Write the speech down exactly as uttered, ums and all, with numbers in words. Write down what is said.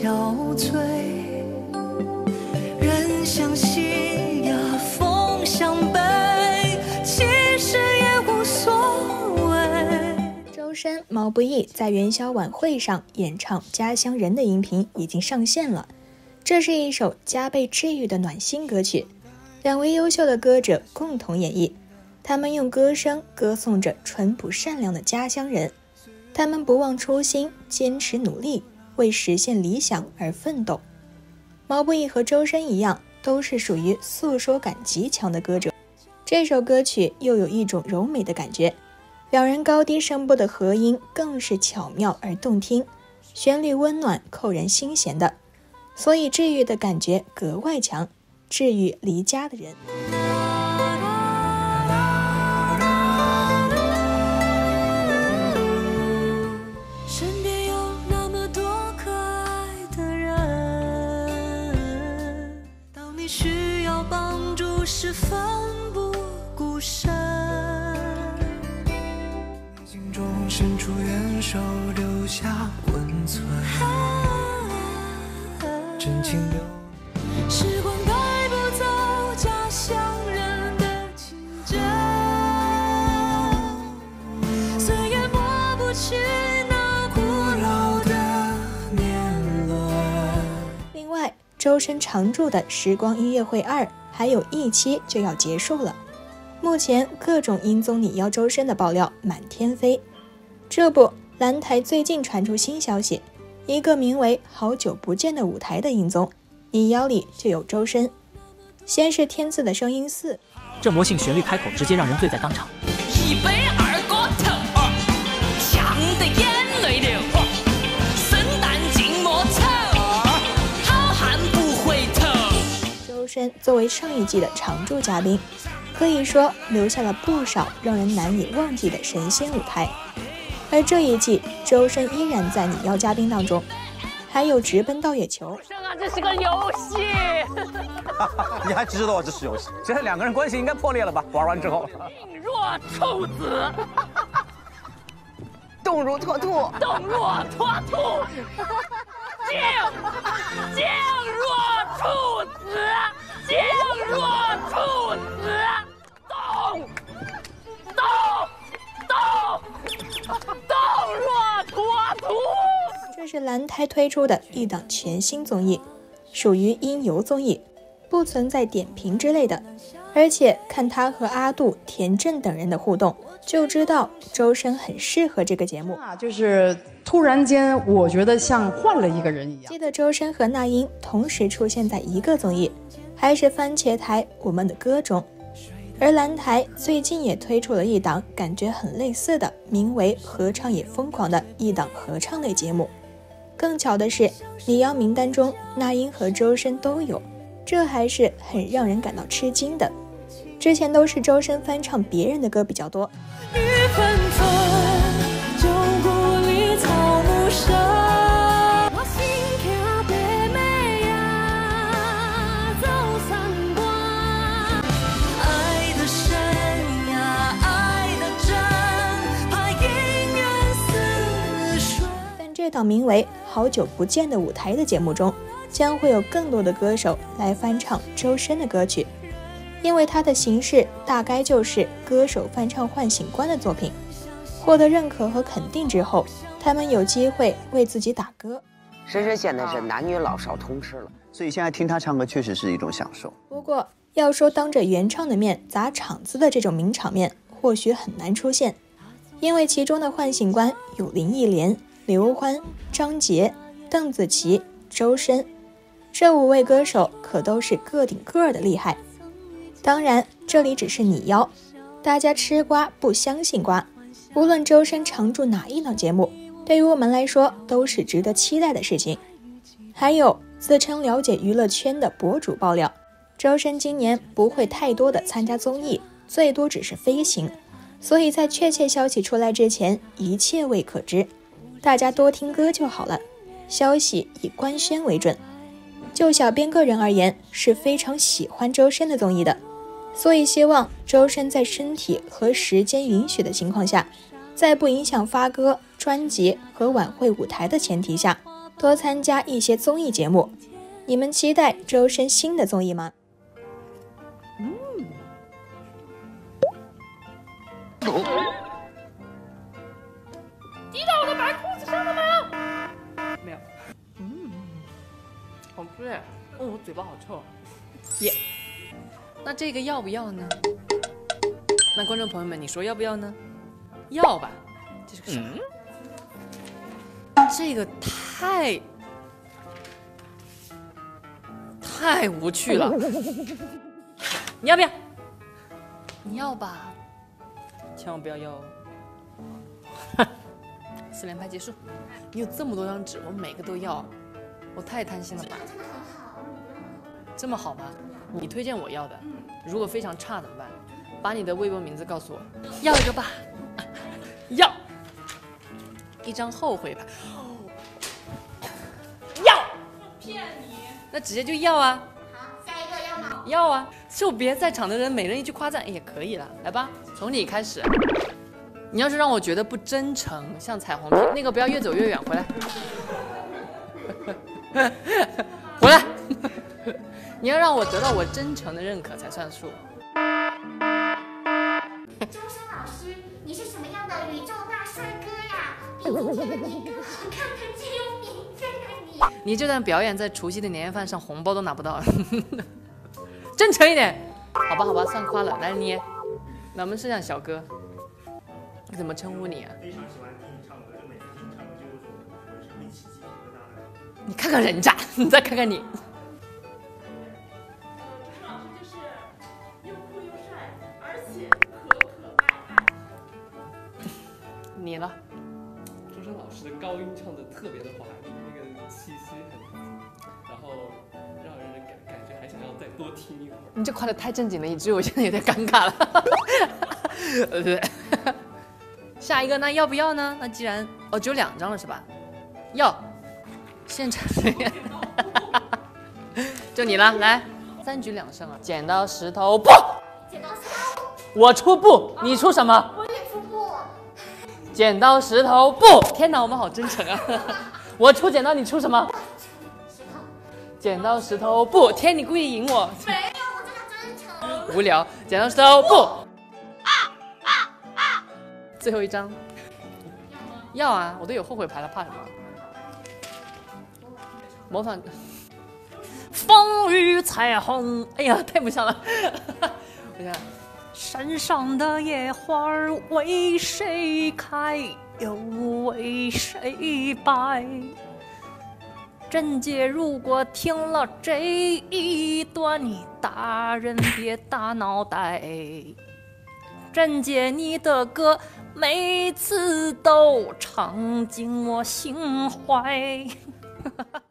憔悴。人相喜呀，风相悲，其实也无所谓。 周深、毛不易在元宵晚会上演唱《家乡人》的音频已经上线了。这是一首加倍治愈的暖心歌曲，两位优秀的歌者共同演绎，他们用歌声歌颂着淳朴善良的家乡人，他们不忘初心，坚持努力，为实现理想而奋斗。毛不易和周深一样，都是属于诉说感极强的歌者。这首歌曲又有一种柔美的感觉，两人高低声部的合音更是巧妙而动听，旋律温暖扣人心弦的，所以治愈的感觉格外强，治愈离家的人。 身边有那么多可爱的人，当你需要帮助时奋不顾身，心中伸出援手，留下温存，真情流。时光带不走家乡人的情真，岁月抹不去那古老的年轮。 另外，周深常驻的时光音乐会二还有一期就要结束了，目前各种音综拟邀周深的爆料满天飞。这不，蓝台最近传出新消息，一个名为好久不见的舞台的音综拟邀里就有周深。先是天赐的声音四， 这魔性旋律开口直接让人醉在当场， 一杯二锅头，呛得眼泪流，生旦净末丑，好汉不回头。 周深作为上一季的常驻嘉宾，可以说留下了不少让人难以忘记的神仙舞台。而这一季周深依然在拟邀嘉宾当中，还有直奔到野球。 生啊，这是个游戏。 你还知道这是游戏？现在两个人关系应该破裂了吧？玩完之后， 病若抽子， 动如脱兔， 动若脱兔，静静若处子，静若处子，动动动动若脱兔。 这是蓝台推出的一档全新综艺，属于音游综艺，不存在点评之类的，而且看他和阿杜、田震等人的互动，就知道周深很适合这个节目啊，就是突然间我觉得像换了一个人一样。 记得周深和那英同时出现在一个综艺，还是番茄台《我们的歌》中，而蓝台最近也推出了一档感觉很类似的，名为合唱也疯狂的一档合唱类节目。更巧的是，拟邀名单中那英和周深都有，这还是很让人感到吃惊的。之前都是周深翻唱别人的歌比较多。 雨纷纷，旧故里草木深，我心跳北美呀，走三关，爱的深呀，爱的真，怕姻缘似水。 但这档名为好久不见的舞台的节目中，将会有更多的歌手来翻唱周深的歌曲，因为它的形式大概就是歌手翻唱唤醒关的作品，获得认可和肯定之后，他们有机会为自己打歌。 深深现在是男女老少通吃了， 所以现在听他唱歌确实是一种享受。 不过要说当着原唱的面砸场子的这种名场面或许很难出现，因为其中的唤醒关有林忆莲、刘欢、张杰、邓紫棋、周深，这五位歌手可都是个顶个的厉害。当然这里只是拟邀，大家吃瓜不相信瓜，无论周深常驻哪一档节目，对于我们来说都是值得期待的事情。还有自称了解娱乐圈的博主爆料，周深今年不会太多的参加综艺，最多只是飞行，所以在确切消息出来之前，一切未可知，大家多听歌就好了，消息以官宣为准。就小编个人而言，是非常喜欢周深的综艺的，所以希望周深在身体和时间允许的情况下，在不影响发歌、专辑和晚会舞台的前提下， 多参加一些综艺节目。你们期待周深新的综艺吗？ 嗯。滴到我的白裤子上了吗？没有。嗯，好吃哎！哦，我嘴巴好臭。耶、yeah 。那这个要不要呢？那观众朋友们，你说要不要呢？要吧。这是个啥？嗯、这个太太无趣了。你要不要？你要吧？千万不要要哦。四连拍结束。你有这么多张纸，我每个都要，我太贪心了吧？这么好吗？你推荐我要的，如果非常差怎么办？把你的微博名字告诉我，要一个吧。要一张后悔牌，要骗你，那直接就要啊。好，下一个要吗？要啊，就别在场的人每人一句夸赞也可以了，来吧，从你开始。你要是让我觉得不真诚，像彩虹屁那个，不要越走越远，回来，回来。你要让我得到我真诚的认可才算数。 周深老师，你是什么样的宇宙大帅哥呀？比今天的你更好看的只有名分啊你！ 你这段表演在除夕的年夜饭上红包都拿不到，真诚一点。好吧，好吧，算夸了。来你，那我们摄像小哥，你怎么称呼你啊？非常喜欢听你唱歌，就每次听你唱歌就我是会起鸡皮疙瘩的。你看看人家，你再看看你。你了， 周深老师的高音唱的特别的滑，那个气息很，然后让人感感觉还想要再多听一会儿。 你这夸的太正经了，以至于我现在有点尴尬了。对，下一个呢？要不要呢？那既然哦，只有两张了是吧？要，现场就你了，来，三局两胜啊！剪刀石头布， 剪刀石头， 我出布，你出什么？ 我也出布。 剪刀石头布！天哪，我们好真诚啊！我出剪刀，你出什么？ 石头。 剪刀石头布！天，你故意赢我？ 没有，我真的真诚。 无聊。剪刀石头布！啊啊啊！最后一张。要啊，我都有后悔牌了，怕什么？模仿。风雨彩虹，哎呀，太不像了。我想。山上的野花为谁开，又为谁败？郑姐如果听了这一段，你大人别大脑袋。郑姐你的歌每次都唱进我心怀。